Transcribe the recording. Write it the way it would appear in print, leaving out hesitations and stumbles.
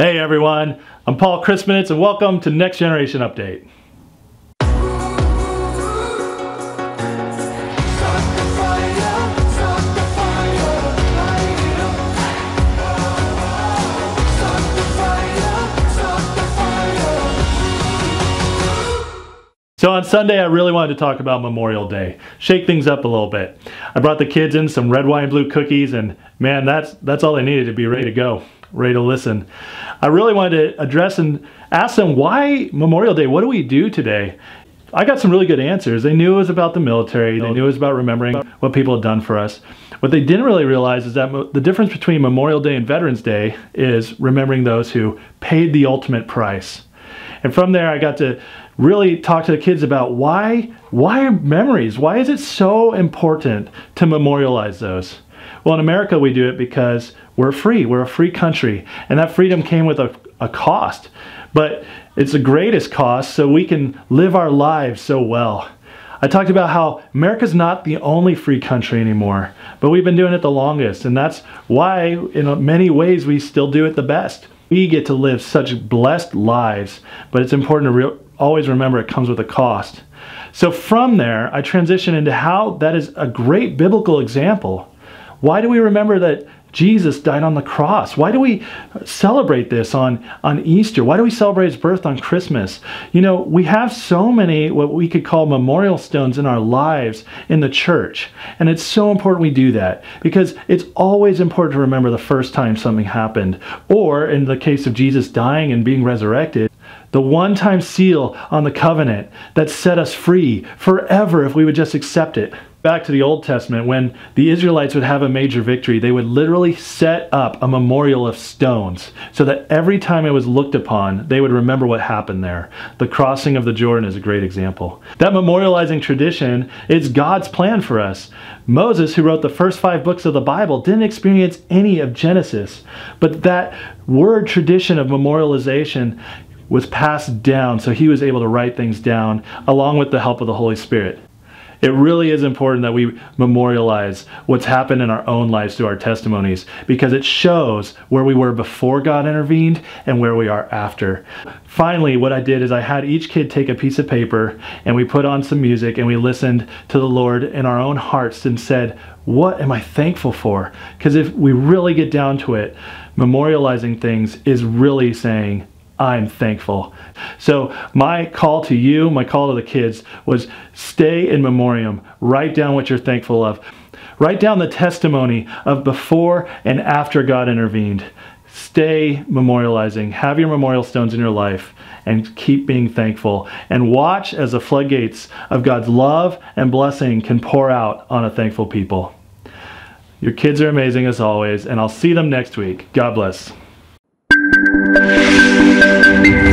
Hey everyone, I'm Paul Krismanits and welcome to Next Generation Update. So on Sunday, I really wanted to talk about Memorial Day, shake things up a little bit. I brought the kids in some red, white, and blue cookies, and man, that's all they needed to be ready to go, ready to listen. I really wanted to address and ask them, why Memorial Day? What do we do today? I got some really good answers. They knew it was about the military. They knew it was about remembering what people had done for us. What they didn't really realize is that the difference between Memorial Day and Veterans Day is remembering those who paid the ultimate price. And from there, I got to really talk to the kids about why memories? Why is it so important to memorialize those? Well, in America, we do it because we're free. We're a free country. And that freedom came with a cost. But it's the greatest cost so we can live our lives so well. I talked about how America's not the only free country anymore, but we've been doing it the longest. And that's why, in many ways, we still do it the best. We get to live such blessed lives, but it's important to always remember it comes with a cost. So from there, I transition into how that is a great biblical example. Why do we remember that Jesus died on the cross? Why do we celebrate this on Easter? Why do we celebrate his birth on Christmas? You know, we have so many what we could call memorial stones in our lives in the church. And it's so important we do that because it's always important to remember the first time something happened. Or in the case of Jesus dying and being resurrected, the one-time seal on the covenant that set us free forever if we would just accept it. Back to the Old Testament, when the Israelites would have a major victory, they would literally set up a memorial of stones so that every time it was looked upon, they would remember what happened there. The crossing of the Jordan is a great example. That memorializing tradition is God's plan for us. Moses, who wrote the first 5 books of the Bible, didn't experience any of Genesis, but that word tradition of memorialization was passed down, so he was able to write things down along with the help of the Holy Spirit. It really is important that we memorialize what's happened in our own lives through our testimonies because it shows where we were before God intervened and where we are after. Finally, what I did is I had each kid take a piece of paper and we put on some music and we listened to the Lord in our own hearts and said, what am I thankful for? Because if we really get down to it, memorializing things is really saying, I'm thankful. So my call to you, my call to the kids was stay in memoriam. Write down what you're thankful of. Write down the testimony of before and after God intervened. Stay memorializing. Have your memorial stones in your life and keep being thankful. And watch as the floodgates of God's love and blessing can pour out on a thankful people. Your kids are amazing as always, and I'll see them next week. God bless.